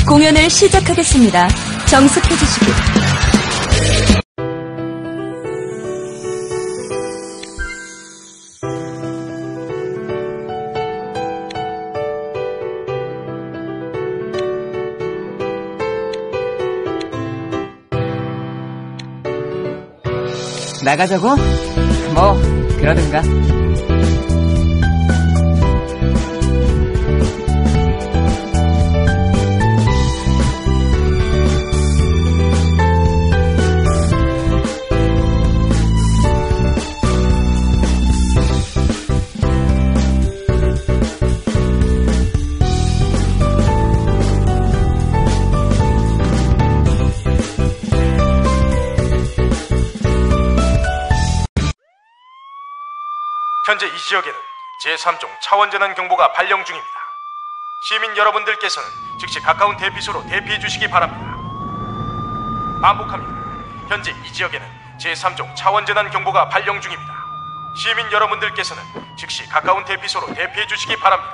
공연을 시작하겠습니다. 정숙해주시기. 나가자고? 뭐 그러든가. 현재 이 지역에는 제3종 차원전환 경보가 발령 중입니다. 시민 여러분들께서는 즉시 가까운 대피소로 대피해 주시기 바랍니다. 반복합니다. 현재 이 지역에는 제3종 차원전환 경보가 발령 중입니다. 시민 여러분들께서는 즉시 가까운 대피소로 대피해 주시기 바랍니다.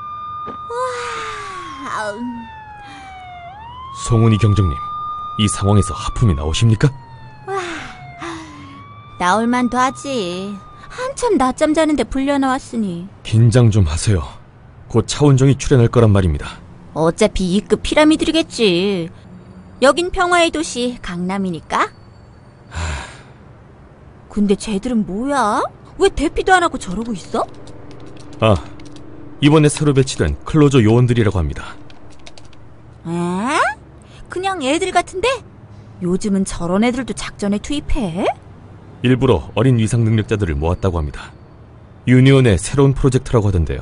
송은이 경정님, 이 상황에서 하품이 나오십니까? 나올만도 하지. 한참 낮잠 자는데 불려 나왔으니. 긴장 좀 하세요. 곧 차원종이 출연할 거란 말입니다. 어차피 2급 피라미드겠지. 여긴 평화의 도시 강남이니까. 근데 쟤들은 뭐야? 왜 대피도 안 하고 저러고 있어? 아, 이번에 새로 배치된 클로저 요원들이라고 합니다. 에? 그냥 애들 같은데? 요즘은 저런 애들도 작전에 투입해? 일부러 어린 위상 능력자들을 모았다고 합니다. 유니온의 새로운 프로젝트라고 하던데요.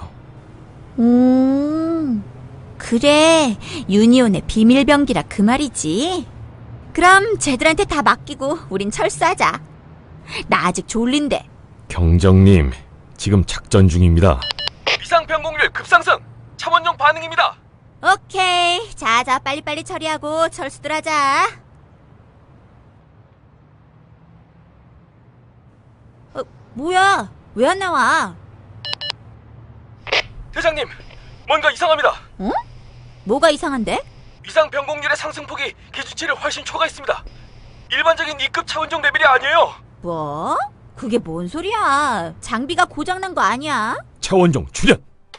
그래, 유니온의 비밀병기라 그 말이지. 그럼 쟤들한테 다 맡기고 우린 철수하자. 나 아직 졸린데. 경정님, 지금 작전 중입니다. 위상 변곡률 급상승! 차원종 반응입니다! 오케이, 자자 빨리빨리 처리하고 철수들 하자. 뭐야? 왜 안 나와? 대장님, 뭔가 이상합니다. 응? 뭐가 이상한데? 위상 변곡률의 상승폭이 기준치를 훨씬 초과했습니다. 일반적인 2급 차원종 레벨이 아니에요. 뭐? 그게 뭔 소리야? 장비가 고장난 거 아니야? 차원종 출연!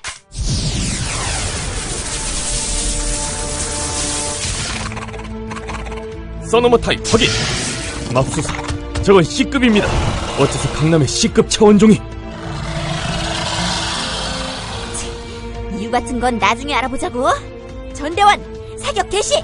서너머 타입 확인! 맙소사, 저건 C급입니다. 어째서 강남의 C급 차원종이? 이유 같은 건 나중에 알아보자고. 전대원, 사격 개시!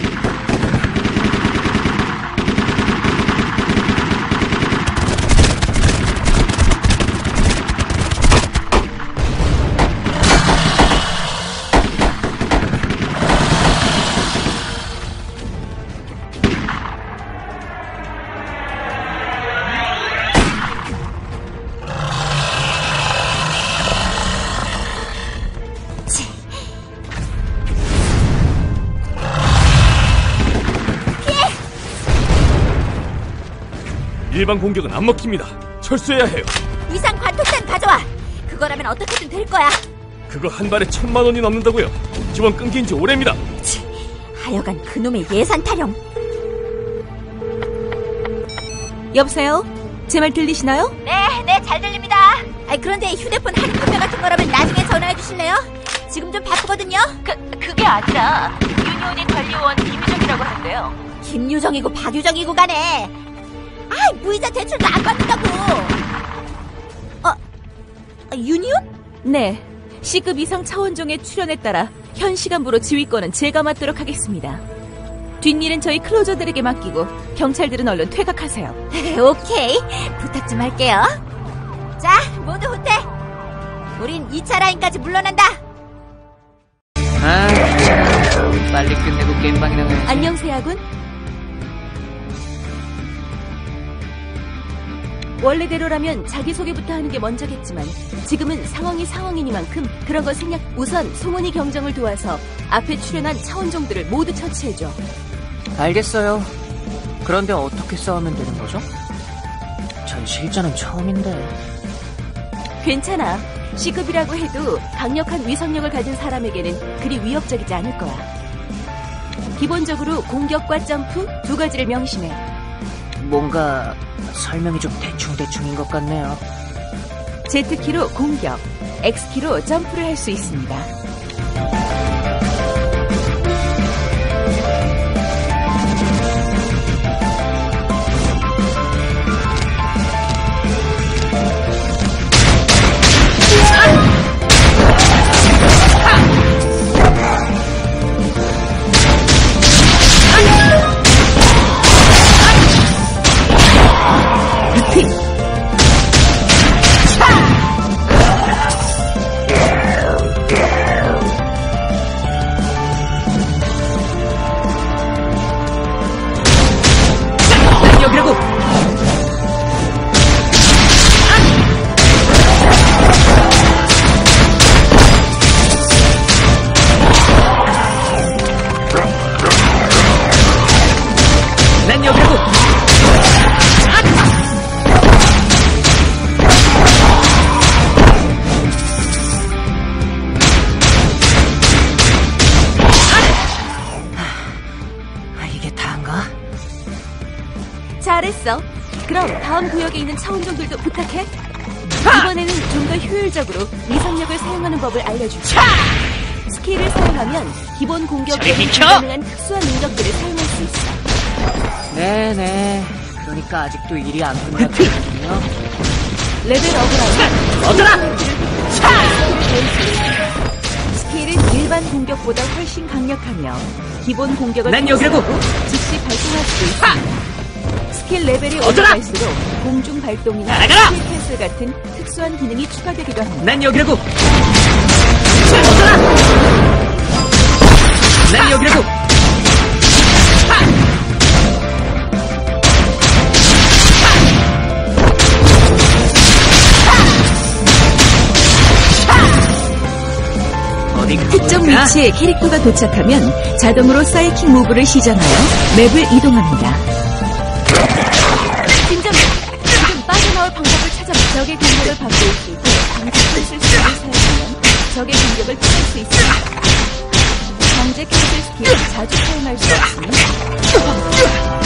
일반 공격은 안 먹힙니다. 철수해야 해요. 위상 관통단 가져와. 그거라면 어떻게든 될 거야. 그거 한 발에 1000만 원이 넘는다고요. 지원 끊긴 지 오래입니다. 하여간 그놈의 예산 타령. 여보세요? 제 말 들리시나요? 네, 잘 들립니다. 그런데 휴대폰 할인 판매 같은 거라면 나중에 전화해 주실래요? 지금 좀 바쁘거든요. 그게 아니라 유니온이 관리원 김유정이라고 하는데요. 김유정이고 박유정이고 간에 무이자 대출도 안 받는다고. 유니온? 네. C급 이상 차원종의 출연에 따라 현 시간부로 지휘권은 제가 맡도록 하겠습니다. 뒷일은 저희 클로저들에게 맡기고 경찰들은 얼른 퇴각하세요. 오케이. 부탁 좀 할게요. 자, 모두 후퇴. 우린 2차 라인까지 물러난다. 빨리 끝내고 게임방에 나가야지. 안녕, 세아군. 원래대로라면 자기소개부터 하는 게 먼저겠지만 지금은 상황이 상황이니만큼 그런 건 생략. 우선 송은이 경정을 도와서 앞에 출연한 차원종들을 모두 처치해줘. 알겠어요. 그런데 어떻게 싸우면 되는 거죠? 전 실전은 처음인데. 괜찮아. C급이라고 해도 강력한 위상력을 가진 사람에게는 그리 위협적이지 않을 거야. 기본적으로 공격과 점프 두 가지를 명심해. 뭔가 설명이 좀 대충대충인 것 같네요. Z키로 공격, X키로 점프를 할 수 있습니다. 잘했어. 그럼 다음 구역에 있는 차원종들도 부탁해. 이번에는 좀 더 효율적으로 이성력을 사용하는 법을 알려줄게. 스킬을 사용하면 기본 공격에 불가능한 특수한 능력들을 사용할 수 있어. 네네. 그러니까 아직도 일이 안 끝났거든요. 레벨 업을 하면 스킬은 일반 공격보다 훨씬 강력하며 기본 공격을 즉시 발동할 수도 있습니다. 스킬 레벨이 올라갈수록 공중 발동이나 스킬 캔슬 같은 특수한 기능이 추가되기도 합니다. 난 여기라고! 난 여기라고! 특정 위치에 캐릭터가 도착하면 자동으로 사이킥 무브를 시전하여 맵을 이동합니다. 진정해. 지금 빠져나올 방법을 찾아 적의 공격을 받고 있을 때 강제 캔슬 스킬을 사용하면 적의 공격을 피할 수 있습니다. 강제 캔슬 스킬은 자주 사용할 수 없으니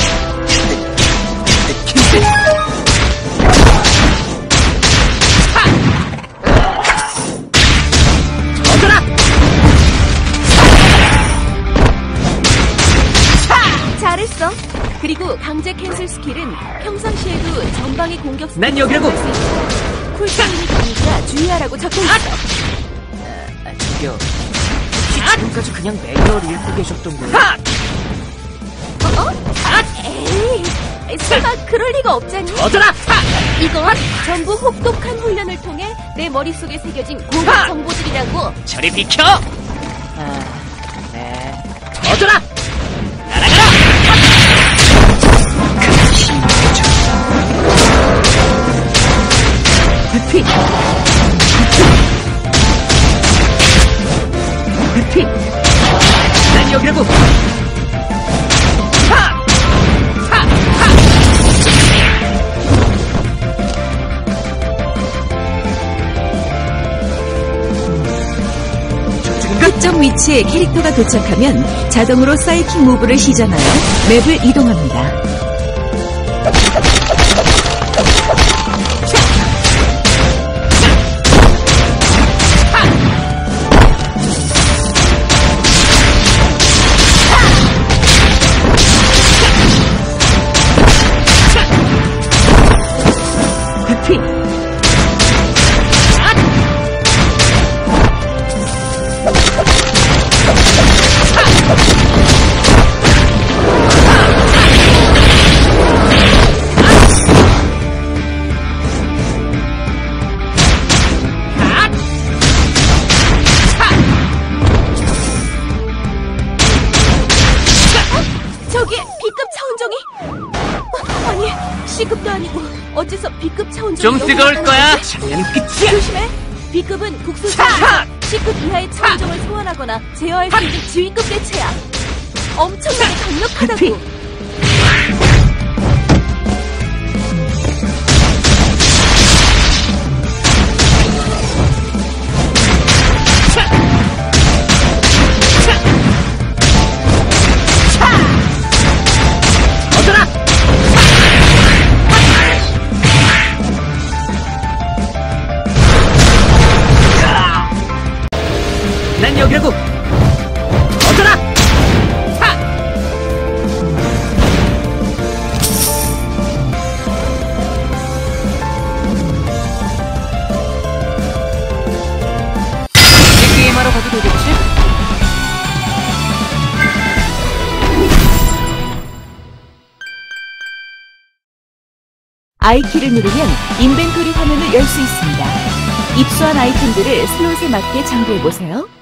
잘했어. 그리고 강제 캔슬 스킬은 평상시에도 전방의 공격 스킬을 여기라고! 쿨타임이 기니까 주의하라고 적혀있어. 저기요. 지금까지 그냥 매뉴얼 읽고 계셨던 거예요? 에이, 설마 그럴 리가 없잖니? 이건 전부 혹독한 훈련을 통해 내 머릿속에 새겨진 공격 정보들이라고. 저리 비켜! 네. 난 여기라고! 특정 위치에 캐릭터가 도착하면 자동으로 사이킥 무브를 시전하여 맵을 이동합니다. C급도 아니고 어째서 B급 차원종이 좀 뜨거울 거야. 장면 끝이야. 조심해. B급은 국수상 C급 이하의 차원종을 소환하거나 제어할 수 있는 지휘급 대체야. 엄청나게 강력하다고. 난 여기라고. 어쩌라. 차. 이제 게임하러 가도 되겠지? I키를 누르면 인벤토리 화면을 열 수 있습니다. 입수한 아이템들을 슬롯에 맞게 장비해보세요.